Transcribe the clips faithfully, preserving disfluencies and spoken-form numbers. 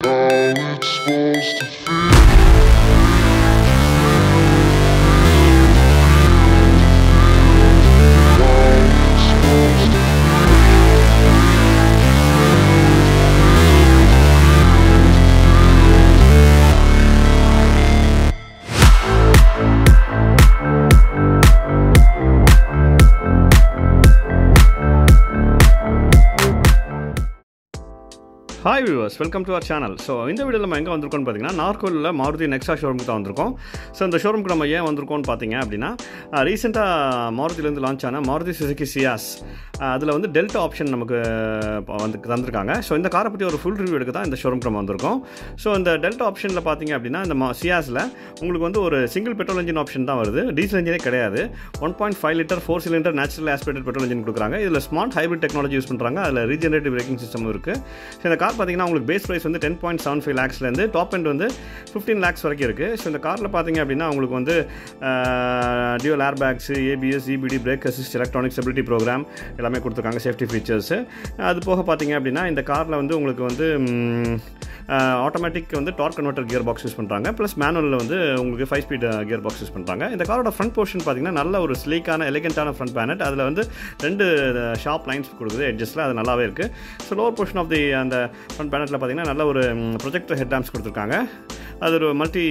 Hi viewers, welcome to our channel. So இந்த வீடியோல நம்ம எங்க வந்திருக்கோம்னு பாத்தீங்கன்னா நார்கோல்ல மாருதி நெக்ஸா ஷோரூமுக்கு தான் வந்திருக்கோம். சோ இந்த ஷோரூமுக்கு நம்ம ஏன் வந்திருக்கோம்னு பாத்தீங்க அப்படினா ரீசன்ட்டா மாருதில இருந்து லான்ச் ஆன Maruti Suzuki Ciaz அதுல வந்து டெல்டா ஆப்ஷன் நமக்கு வந்து தந்திருக்காங்க. சோ இந்த காரை பத்தி ஒரு ஃபுல் ரிவ்யூ எடுக்க தான் இந்த ஷோரூமுக்கு நம்ம வந்திருக்கோம். சோ இந்த டெல்டா ஆப்ஷன்ல பாத்தீங்க அப்படினா இந்த Ciazல உங்களுக்கு வந்து ஒரு சிங்கிள் பெட்ரோல் என்ஜின் ஆப்ஷன் தான் வருது. டீசல் என்ஜினே கிடையாது. one point five litre four cylinder natural aspirated petrol engine கொடுக்குறாங்க. இதுல ஸ்மார்ட் ஹைபிரிட் டெக்னாலஜி யூஸ் பண்றாங்க. அதுல ரீஜெனரேட்டிவ் பிரேக்கிங் சிஸ்டம் இருக்கு. சோ இந்த கார் பாத்தீங்கன்னா உங்களுக்கு பேஸ் பிரைஸ் வந்து ten point seven five lakhsல இருந்து டாப் எண்ட் வந்து fifteen lakhs வரைக்கும் இருக்கு. சோ இந்த கார்ல பாத்தீங்க அப்படினா உங்களுக்கு வந்து dual air bags, A B S, E B D, brake assist, electronic stability programme எல்லாமே கொடுத்திருக்காங்க. சேஃப்டி ஃபீச்சர்ஸ் அது போக பாத்தீங்க அப்படினா இந்த கார்ல வந்து உங்களுக்கு வந்து ஆட்டோமேட்டிக் வந்து torque converter gear box use பண்றாங்க. பிளஸ் மேனுவல்ல வந்து உங்களுக்கு five speed gear box use பண்றாங்க. இந்த காரோட ஃப்ரண்ட் போர்ஷன் பாத்தீங்கன்னா நல்ல ஒரு ஸ்லீக்கான எலிகென்ட்டான ஃப்ரண்ட் பேனட். அதுல வந்து ரெண்டு ஷார்ப் லைன்ஸ் கொடுக்குது எட்ஜஸ்ல. அது நல்லாவே இருக்கு. So lower portion of the அந்த ஃப்ரண்ட் பேனட்ல பாத்தீங்கன்னா நல்ல ஒரு ப்ரொஜெக்டர் ஹெட் லாம்ப்ஸ் கொடுத்துருக்காங்க. அது ஒரு மல்டி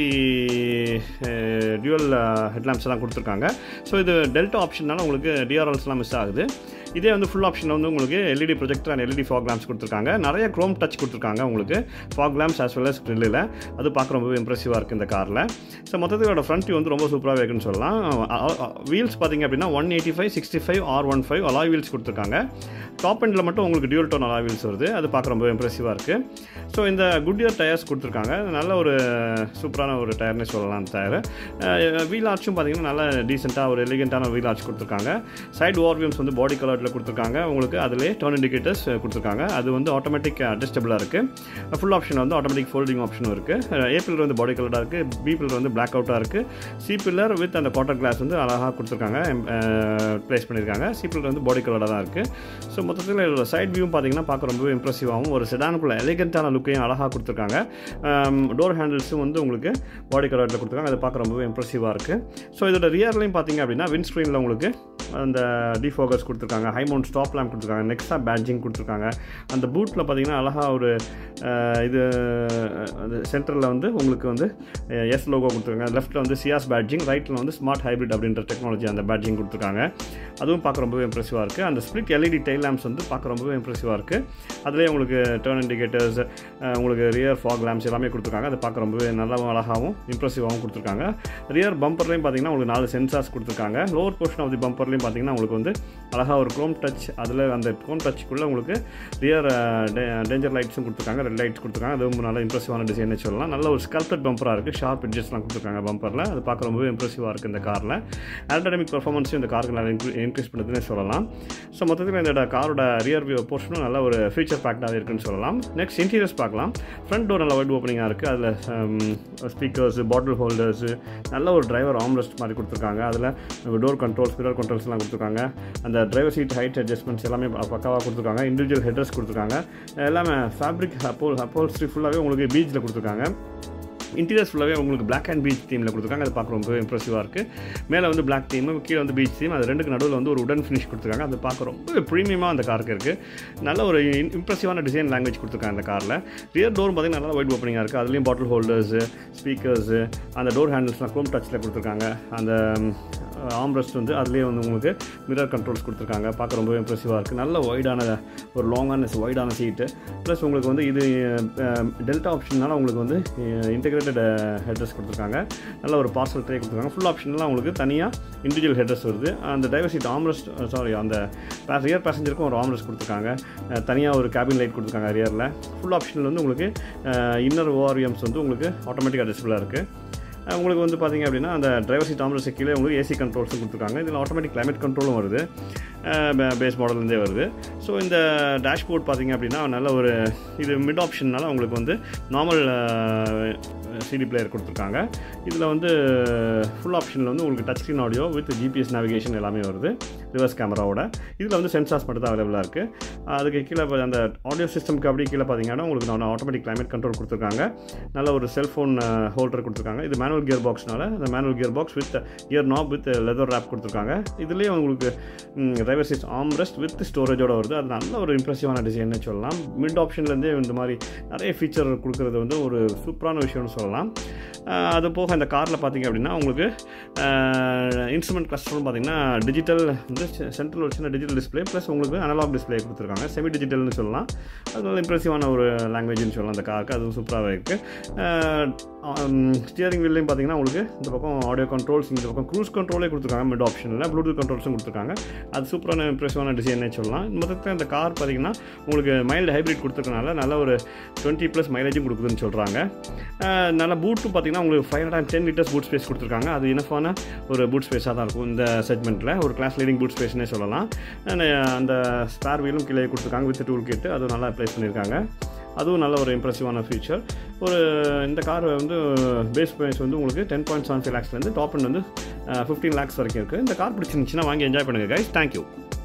டியூவல் ஹெட் லாம்ப்ஸ் எல்லாம் கொடுத்துருக்காங்க. ஸோ இது டெல்டா ஆப்ஷன்னால உங்களுக்கு டிஆர்எல்ஸ்லாம் மிஸ் ஆகுது. இதே வந்து ஃபுல் ஆப்ஷனில் வந்து உங்களுக்கு LED projector and LED fog lamps கொடுத்துருக்காங்க. நிறைய க்ரோம் டச் கொடுத்துருக்காங்க உங்களுக்கு fog lamps as well as கிரில்லில். அது பார்க்க ரொம்பவே இம்ப்ரெசிவாக இருக்குது இந்த காரில். ஸோ மொத்தத்தோட ஃப்ரண்ட் வியூ வந்து ரொம்ப சூப்பராக இருக்குன்னு சொல்லலாம். வீல்ஸ் பார்த்தீங்க அப்படின்னா one eighty five sixty five R one five alloy wheels கொடுத்துருக்காங்க. டாப் எண்டில் மட்டும் உங்களுக்கு டியூல் டோன் அலாய் வீல்ஸ் வருது. அது பார்க்க ரொம்ப இம்ப்ரெசிவாக இருக்குது. ஸோ இந்த குட்இயர் டயர்ஸ் கொடுத்துருக்காங்க. நல்ல ஒரு சூப்பரான ஒரு டயர்னே சொல்லலாம் அந்த டயர். வீல் ஆர்ச்சும் பார்த்தீங்கன்னா நல்ல டீசெண்டாக ஒரு எலிகென்ட்டான வீல் ஆர்ச் கொடுத்துருக்காங்க. சைடு வார்வியம்ஸ் வந்து பாடி கலர் கொடுத்துருக்காங்க. உங்களுக்கு அதிலே டர்ன் இண்டிகேட்டர்ஸ் கொடுத்துருக்காங்க. அது வந்து ஆட்டோமேட்டிக் அட்ஜஸ்டபிளாக இருக்குது. ஃபுல் ஆப்ஷன் வந்து ஆட்டோமேட்டிக் ஃபோல்டிங் ஆப்ஷனும் இருக்குது. ஏ பில்லர் வந்து பாடி கலராக இருக்குது. பி பில்லர் வந்து பிளாக் அவுட்டாக இருக்குது. சி பில்லர் வித் அந்த குவார்டர் கிளாஸ் வந்து அழகாக கொடுத்துருக்காங்க, ப்ளேஸ் பண்ணியிருக்காங்க. சி பில்லர் வந்து பாடி கலராக தான் இருக்குது. ஸோ மொத்தத்தில் இதோட சைட் வியூ பார்த்தீங்கன்னா பார்க்க ரொம்பவே இம்ப்ரெசிவாகவும் ஒரு செடானுக்குள்ள எலிகென்ட்டான லுக்கையும் அழகாக கொடுத்துருக்காங்க. டோர் ஹேண்டில்ஸும் வந்து உங்களுக்கு பாடி கலரில் கொடுத்துருக்காங்க. அது பார்க்க ரொம்பவே இம்ப்ரெசிவாக இருக்குது. ஸோ இதோட ரியர்லையும் பார்த்தீங்க அப்படின்னா விண்ட் ஸ்க்ரீனில் உங்களுக்கு அந்த டிஃபோகஸ் கொடுத்துருக்காங்க. ஹை மவுண்ட் ஸ்டாப் லேம்ப் கொடுத்துருக்காங்க. நெக்ஸா பேட்ஜிங் கொடுத்துருக்காங்க. அந்த பூட்டில் பார்த்தீங்கன்னா அழகாக ஒரு இது சென்டரில் வந்து உங்களுக்கு வந்து எஸ் லோகோ கொடுத்துருக்காங்க. லெஃப்ட்டில் வந்து சியாஸ் பேட்ஜிங், ரைட்டில் வந்து ஸ்மார்ட் ஹைபிரிட் அப்படின்ற டெக்னாலஜி அந்த பேட்ஜிங் கொடுத்துருக்காங்க. அதுவும் பார்க்க ரொம்பவே இம்ப்ரெசிவாக இருக்குது. அந்த ஸ்பிளிட் எல்இடி டெயில் லேம்ப்ஸ் வந்து பார்க்க ரொம்பவே இம்ப்ரெசிவாக இருக்குது. அதுலேயே உங்களுக்கு டர்ன் இண்டிகேட்டர்ஸ், உங்களுக்கு ரியர் ஃபாக் லேம்ப்ஸ் எல்லாமே கொடுத்துருக்காங்க. அது பார்க்க ரொம்பவே நல்லாவும் அழகாகவும் இம்ப்ரெசிவாகவும் கொடுத்துருக்காங்க. ரியர் பம்பர்லையும் பார்த்தீங்கன்னா உங்களுக்கு நாலு சென்சார்ஸ் கொடுத்துருக்காங்க. லோவர் போர்ஷன் ஆஃப் தி பம்பர்லையும் பார்த்தீங்கன்னா உங்களுக்கு வந்து அழகாக ஒரு க்ரோம் டச், அதில் அந்த க்ரோம் டச்சுக்குள்ளே உங்களுக்கு ரியர் டேஞ்சர் லைட்ஸும் கொடுத்துருக்காங்க. ரெட் லைட்ஸ் கொடுத்துருக்காங்க. அதுவும் நல்ல இம்ப்ரெசிவான டிசைன் சொல்லலாம். நல்ல ஒரு ஸ்கல்ப்டட் பம்பராக இருக்குது. ஷார்ப் எட்ஜஸ்லாம் கொடுத்துருக்காங்க பம்பரில். அது பார்க்க ரொம்பவே இம்ப்ரெசிவாக இருக்குது இந்த காரில். ஏரோடைனமிக் பர்ஃபார்மன்ஸும் இந்த காருக்கு நல்லா இன்க்ரீஸ் பண்ணுறதுனே சொல்லலாம். ஸோ மொத்தத்தில் இந்த காரோட ரியர் வியூ போர்ஷனும் நல்ல ஒரு ஃபீச்சர் பேக்டாக இருக்குன்னு சொல்லலாம். நெக்ஸ்ட் இன்டீரியர்ஸ் பார்க்கலாம். ஃப்ரண்ட் டோர் நல்ல வைட் ஓப்பனிங்காக இருக்குது. அதில் ஸ்பீக்கர்ஸ், பாட்டில் ஹோல்டர்ஸு, நல்ல ஒரு டிரைவர் ஆம்ரெஸ்ட் மாதிரி கொடுத்துருக்காங்க. அதில் டோர் கண்ட்ரோல்ஸ், மிரர் கண்ட்ரோல்ஸ்லாம் கொடுத்துருக்காங்க. அந்த டிரைவர் சீட் ஹைட் அட்ஜஸ்ட்மெண்ட்ஸ் எல்லாமே பக்காவாக கொடுத்துருக்காங்க. இண்டிவிஜுவல் ஹெட்ரஸ் கொடுத்துருக்காங்க. எல்லாமே ஃபேப்ரிக் அப்போல் அப்போல்ஸ்ட்ரி ஃபுல்லாகவே உங்களுக்கு பீச்சில் கொடுத்துருக்காங்க. இன்டீரியர்ஸ் ஃபுல்லாகவே உங்களுக்கு பிளாக் அண்ட் பீச் தீமில் கொடுத்துருக்காங்க. அது பார்க்க ரொம்ப இம்ப்ரெசிவாக இருக்குது. மேலே வந்து பிளாக் தீம், கீழே வந்து பீச் தீம். அது ரெண்டுக்கு நடுவில் வந்து ஒரு உடன் ஃபினிஷ் கொடுத்துருக்காங்க. அது பார்க்க ரொம்ப ப்ரீமியமாக அந்த காருக்கு இருக்குது. நல்ல ஒரு இம்ப்ரெசிவான டிசைன் லாங்குவேஜ் கொடுத்துருக்காங்க அந்த காரில். ரியர் டோர் பார்த்தீங்கன்னா நல்லா வைட் ஓப்பனிங்காக இருக்குது. அதுலேயும் பாட்டில் ஹோல்டர்ஸு, ஸ்பீக்கர்ஸு, அந்த டோர் ஹேண்டில்ஸ்லாம் க்ரோம் டச்சில் கொடுத்துருக்காங்க. அந்த ஆம்ரெஸ்ட் வந்து அதுலேயே வந்து உங்களுக்கு மிரர் கண்ட்ரோல்ஸ் கொடுத்துருக்காங்க. பார்க்க ரொம்ப இம்ப்ரெசிவாக இருக்குது. நல்ல வைடான ஒரு லாங்கான வைடான சீட்டு. ப்ளஸ் உங்களுக்கு வந்து இது டெல்டா ஆப்ஷன்னால உங்களுக்கு வந்து இன்டெகிரேட்டட் ஹெட்ரஸ் கொடுத்துருக்காங்க. நல்ல ஒரு பார்சல் ட்ரே கொடுத்துருக்காங்க. ஃபுல் ஆப்ஷன்லாம் உங்களுக்கு தனியாக இண்டிவிஜுவல் ஹெட்ரஸ் வருது. அந்த டிரைவர் சீட் ஆம்ரெஸ்ட் சாரி அந்த ரியர் பேசஞ்சருக்கும் ஒரு ஆம்ரெஸ்ட் கொடுத்துருக்காங்க. தனியாக ஒரு கேபின் லைட் கொடுத்துருக்காங்க ரியரில். ஃபுல் ஆப்ஷனில் வந்து உங்களுக்கு இன்னர் ஓஆர்விஎம்ஸ் வந்து உங்களுக்கு ஆட்டோமேட்டிக் அட்ஜஸ்டபிளாக இருக்குது. உங்களுக்கு வந்து பார்த்திங்க அப்படின்னா அந்த டிரைவர் சீட் ஆம்ரெஸ்ட் கீழே உங்களுக்கு ஏசி கண்ட்ரோல்ஸும் கொடுத்துருக்காங்க. இதில் ஆட்டோமேட்டிக் கிளைமேட் கண்ட்ரோலும் வருது. பேஸ் மாடல்லேருந்தே வருது. ஸோ இந்த டேஷ்போர்ட் பார்த்திங்க அப்படின்னா நல்ல ஒரு இது மிட் ஆப்ஷன்னால உங்களுக்கு வந்து நார்மல் சிடி பிளேயர் கொடுத்துருக்காங்க. இதில் வந்து ஃபுல் ஆப்ஷனில் வந்து உங்களுக்கு touch screen audio with GPS navigation எல்லாமே வருது, ரிவர்ஸ் கேமராவோட. இதில் வந்து சென்சார்ஸ் மட்டும் தான் அவைலபிளாக இருக்குது. அதுக்கு கீழே அந்த ஆடியோ சிஸ்டம்க்கு அப்படி கீழே பார்த்தீங்கன்னா உங்களுக்கு நான் ஆட்டோமேட்டிக் கிளைமேட் கண்ட்ரோல் கொடுத்துருக்காங்க. நல்ல ஒரு செல்ஃபோன் ஹோல்டர் கொடுத்துருக்காங்க. இது மேனுவல் கியர் பாக்ஸ்னால அந்த manual gear box with gear knob with leather wrap கொடுத்துருக்காங்க. இதுலேயே உங்களுக்கு டிரைவர் சீட் ஆம்ரெஸ்ட் வித் ஸ்டோரேஜோட வருது. அது நல்ல ஒரு இம்ப்ரெசிவான டிசைன்னு சொல்லலாம். மிட் ஆப்ஷன்லேருந்தே இந்த மாதிரி நிறைய ஃபீச்சர் கொடுக்குறது வந்து ஒரு சூப்பரான விஷயம்னு சொல்லலாம். அது போக இந்த காரில் பார்த்தீங்க அப்படின்னா உங்களுக்கு இன்ஸ்ட்ருமெண்ட் கிளஸ்டர்னு பார்த்தீங்கன்னா டிஜிட்டல் வந்து சென்ட்ரல் ஒரு சின்ன டிஜிட்டல் டிஸ்பிளே ப்ளஸ் உங்களுக்கு அனலாக் டிஸ்பிளே கொடுத்துருக்காங்க. செமி டிஜிட்டல்னு சொல்லலாம். அது நல்ல இம்ப்ரெசிவான ஒரு லாங்குவேஜ்னு சொல்லலாம் அந்த காருக்கு. அதுவும் சூப்பராக இருக்குது. ஸ்டியரிங் வீல்லையும் பார்த்தீங்கன்னா உங்களுக்கு இந்த பக்கம் ஆடியோ கண்ட்ரோல்ஸ், இந்த பக்கம் க்ரூஸ் கண்ட்ரோலே கொடுத்துருக்காங்க. மிட் ஆப்ஷனில் ப்ளூடூத் கண்ட்ரோல்ஸும் கொடுத்துருக்காங்க. அது சூப்பரான இம்ப்ரெசிவான டிசைனே சொல்லலாம். மொத்தத்தில் இந்த கார் பார்த்தீங்கன்னா உங்களுக்கு மைல்டு ஹைப்ரிட் கொடுத்துருக்கனால நல்ல ஒரு டுவெண்ட்டி ப்ளஸ் மைலேஜும் கொடுக்குதுன்னு சொல்கிறாங்க. நல்ல பூட்டும் பார்த்தீங்கன்னா உங்களுக்கு five hundred ten litres boot space கொடுத்துருக்காங்க. அது இனஃபான ஒரு பூட் ஸ்பேஸாக தான் இருக்கும் இந்த செக்மெண்ட்டில். ஒரு கிளாஸ் லீடிங் பூட் ஸ்பேஸ்னே சொல்லலாம். அந்த ஸ்பேர் வீலும் கீழே கொடுத்துருக்காங்க வித் டூல் கிட்டு. அதுவும் நல்லா ப்ளேஸ் பண்ணியிருக்காங்க. அதுவும் நல்ல ஒரு இம்ப்ரெசிவான ஃபீச்சர். ஒரு இந்த கார் வந்து பேஸ் ப்ரைஸ் வந்து உங்களுக்கு டென் பாயிண்ட் செவன் ஃபைவ் லேக்ஸ்லேருந்து டாப் அண்ட் வந்து ஃபிஃப்டீன் லேக்ஸ் வரைக்கும் இருக்குது. இந்த கார் பிடிச்சிருந்துச்சுன்னா வாங்கி என்ஜாய் பண்ணுங்கள் கைஸ். தேங்க்யூ.